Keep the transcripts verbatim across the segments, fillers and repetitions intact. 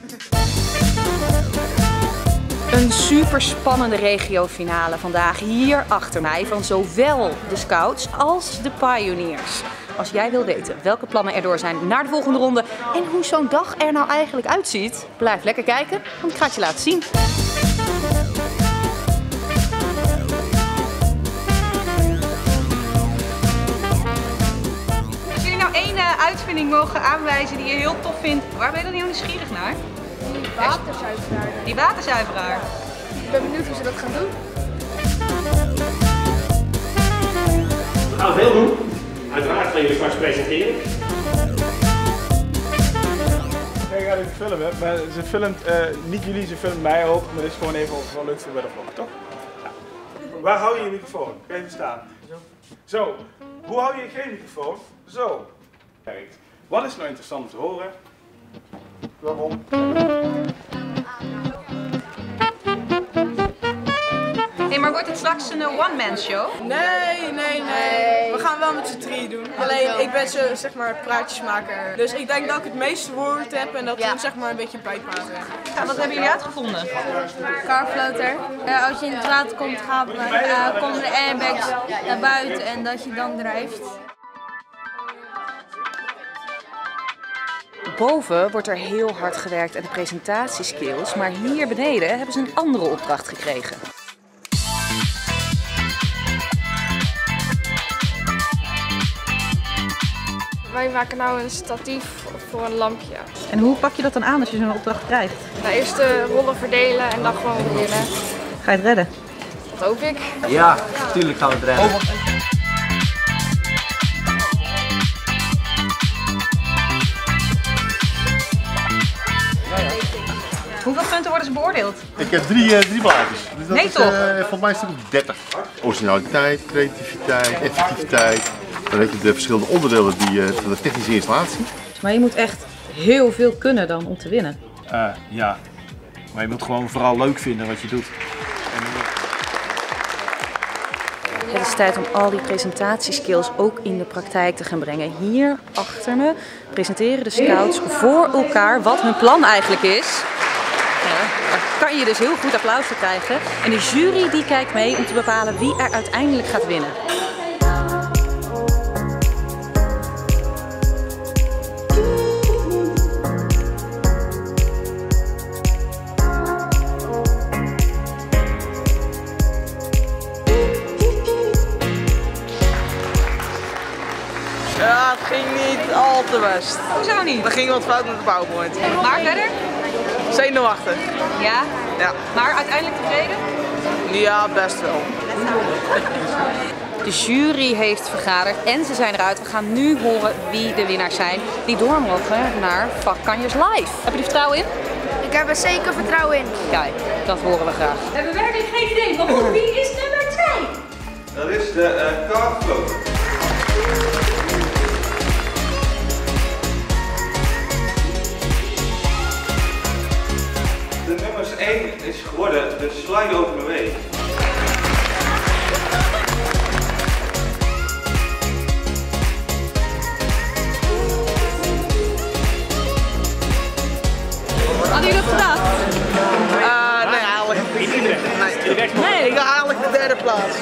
Een super spannende regiofinale vandaag hier achter mij van zowel de Scouts als de Pioneers. Als jij wil weten welke plannen erdoor zijn naar de volgende ronde en hoe zo'n dag er nou eigenlijk uitziet, blijf lekker kijken, want ik ga het je laten zien. Als jullie nou één uh, uitvinding mogen aanwijzen die je heel tof vindt, waar ben je dan heel nieuwsgierig naar? Die waterzuiveraar. Die waterzuiveraar. Ik ben benieuwd hoe ze dat gaan doen. We gaan veel doen. Uiteraard gaan jullie straks presenteren. Ik ga even filmen, maar ze filmt uh, niet jullie, ze filmt mij ook, maar het is gewoon even wel leuk voor bij de vlog, toch? Ja. Waar hou je je microfoon? Ga even staan. Zo. Zo. Hoe hou je geen microfoon? Zo. Werkt. Wat is nou interessant om te horen? Waarom? Hey, maar wordt het straks een one-man show? Nee, nee, nee. We gaan wel met z'n drieën doen. Alleen, ik ben zo, zeg maar, praatjesmaker. Dus ik denk dat ik het meeste woord heb en dat we ja. zeg maar een beetje bijpraten. Ja, wat hebben jullie uitgevonden? Carfloater. Uh, als je in het water komt, gaan, uh, komen de airbags naar buiten en dat je dan drijft. Boven wordt er heel hard gewerkt aan de presentatieskills, maar hier beneden hebben ze een andere opdracht gekregen. Wij maken nou een statief voor een lampje. En hoe pak je dat dan aan als je zo'n opdracht krijgt? Nou, eerst de rollen verdelen en dan gewoon beginnen. Ga je het redden? Dat hoop ik. Ja, natuurlijk gaan we het redden. Hoeveel punten worden ze beoordeeld? Ik heb drie, uh, drie blaadjes. Dus dat nee is, toch? Uh, volgens mij is het dertig. Originaliteit, creativiteit, effectiviteit. Dan heb je de verschillende onderdelen die, uh, van de technische installatie. Maar je moet echt heel veel kunnen dan om te winnen. Uh, ja, maar je moet gewoon vooral leuk vinden wat je doet. En, uh... Het is tijd om al die presentatieskills ook in de praktijk te gaan brengen. Hier achter me presenteren de Scouts voor elkaar wat hun plan eigenlijk is. Ja, daar kan je dus heel goed applaus voor krijgen. En de jury die kijkt mee om te bepalen wie er uiteindelijk gaat winnen. Ja, het ging niet al te best. Hoezo niet? Er ging wat fout met de PowerPoint. Maar verder? zenuwachtig. Ja? Ja. Maar uiteindelijk tevreden? Ja, best wel. De jury heeft vergaderd en ze zijn eruit. We gaan nu horen wie de winnaars zijn die door mogen naar Vakkanjers Live. Heb je er vertrouwen in? Ik heb er zeker vertrouwen in. Kijk, dat horen we graag. We hebben werkelijk geen idee, maar goed, wie is nummer twee? Dat is de uh, Carfloater. De nummers één is geworden de Slide Over the Way. Hadden jullie dat gedacht? Uh, nee, eigenlijk niet. Nee. nee, ik ga eigenlijk de derde plaats.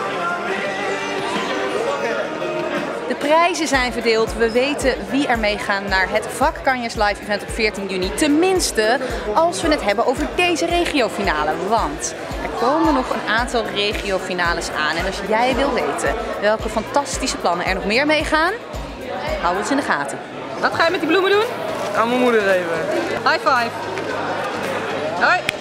De prijzen zijn verdeeld. We weten wie er meegaan naar het Vakkanjers Live event op veertien juni. Tenminste, als we het hebben over deze regiofinale. Want er komen nog een aantal regiofinales aan. En als jij wil weten welke fantastische plannen er nog meer meegaan, hou ons in de gaten. Wat ga je met die bloemen doen? Aan mijn moeder even. High five. Hoi.